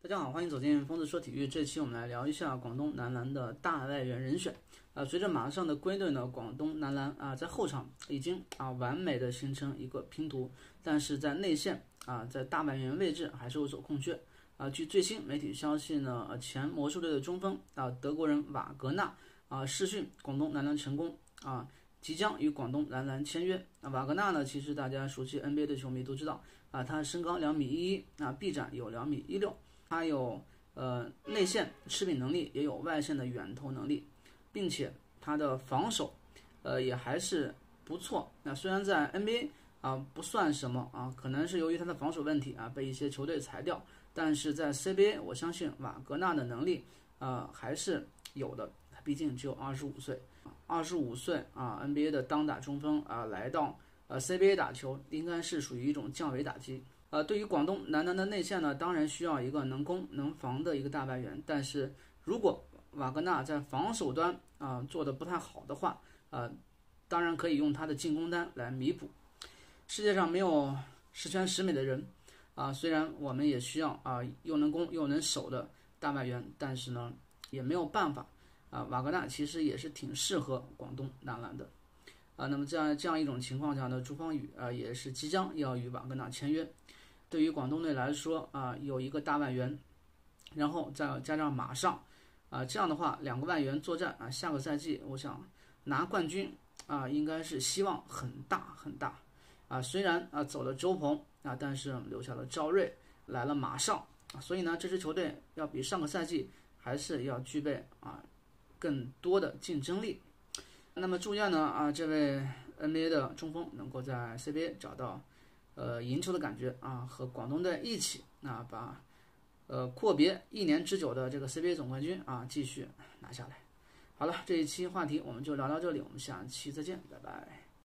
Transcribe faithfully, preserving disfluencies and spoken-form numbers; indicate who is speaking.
Speaker 1: 大家好，欢迎走进疯子说体育。这期我们来聊一下广东男篮的大外援人选。啊，随着马上的归队呢，广东男篮啊在后场已经啊完美的形成一个拼图，但是在内线啊在大外援位置还是有所空缺。啊，据最新媒体消息呢，前魔术队的中锋啊德国人瓦格纳啊试训广东男篮成功啊。即将与广东男篮签约。啊，瓦格纳呢，其实大家熟悉 N B A 的球迷都知道啊，他身高两米一一啊，臂展有两米一六，他有呃内线吃饼能力，也有外线的远投能力，并且他的防守呃也还是不错。那虽然在 N B A 啊不算什么啊，可能是由于他的防守问题啊被一些球队裁掉，但是在 C B A 我相信瓦格纳的能力呃还是有的，他毕竟只有二十五岁。二十五岁啊 ，N B A 的当打中锋啊，来到呃 C B A 打球，应该是属于一种降维打击。呃，对于广东男篮的内线呢，当然需要一个能攻能防的一个大外援。但是如果瓦格纳在防守端啊、呃、做得不太好的话，呃，当然可以用他的进攻端来弥补。世界上没有十全十美的人啊，虽然我们也需要啊又能攻又能守的大外援，但是呢也没有办法。啊，瓦格纳其实也是挺适合广东男篮的，啊，那么这样这样一种情况下呢，朱芳雨啊也是即将要与瓦格纳签约。对于广东队来说啊，有一个大外援，然后再加上马上啊，这样的话两个外援作战啊，下个赛季我想拿冠军啊，应该是希望很大很大啊。虽然啊走了周鹏啊，但是留下了赵睿，来了马上啊，所以呢，这支球队要比上个赛季还是要具备啊。更多的竞争力。那么祝愿呢啊这位 N B A 的中锋能够在 C B A 找到呃赢球的感觉啊，和广东队一起啊把呃阔别一年之久的这个 C B A 总冠军啊继续拿下来。好了，这一期话题我们就聊到这里，我们下期再见，拜拜。